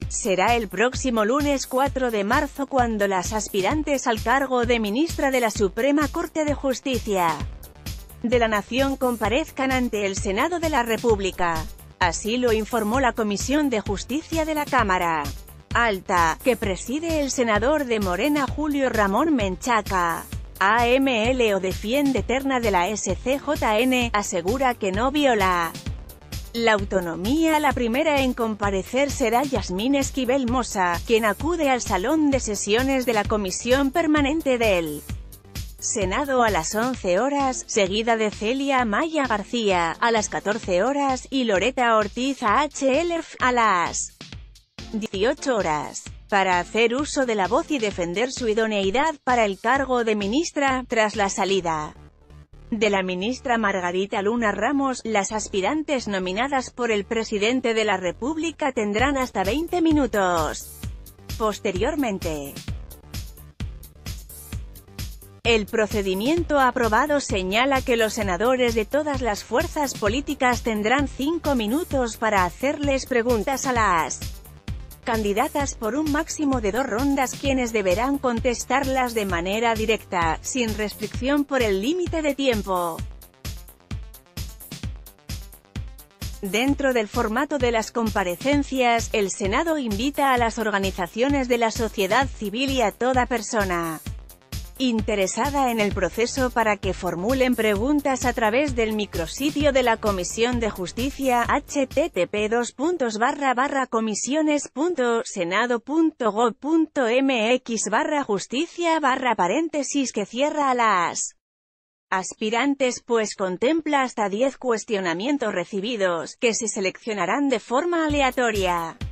Será el próximo lunes 4 de marzo cuando las aspirantes al cargo de ministra de la Suprema Corte de Justicia de la Nación comparezcan ante el Senado de la República. Así lo informó la Comisión de Justicia de la Cámara Alta, que preside el senador de Morena Julio Ramón Menchaca. AMLO defiende terna de la SCJN, asegura que no viola la autonomía. La primera en comparecer será Yasmín Esquivel Mosa, quien acude al salón de sesiones de la Comisión Permanente del Senado a las 11 horas, seguida de Celia Amaya García, a las 14 horas, y Loreta Ortiz HLF, a las 18 horas. Para hacer uso de la voz y defender su idoneidad para el cargo de ministra, tras la salida de la ministra Margarita Luna Ramos, las aspirantes nominadas por el presidente de la República tendrán hasta 20 minutos. Posteriormente, el procedimiento aprobado señala que los senadores de todas las fuerzas políticas tendrán 5 minutos para hacerles preguntas a las candidatas por un máximo de 2 rondas, quienes deberán contestarlas de manera directa, sin restricción por el límite de tiempo. Dentro del formato de las comparecencias, el Senado invita a las organizaciones de la sociedad civil y a toda persona interesada en el proceso para que formulen preguntas a través del micrositio de la Comisión de Justicia, http://comisiones.senado.gov.mx/justicia/, que cierra a las aspirantes, pues contempla hasta 10 cuestionamientos recibidos, que se seleccionarán de forma aleatoria.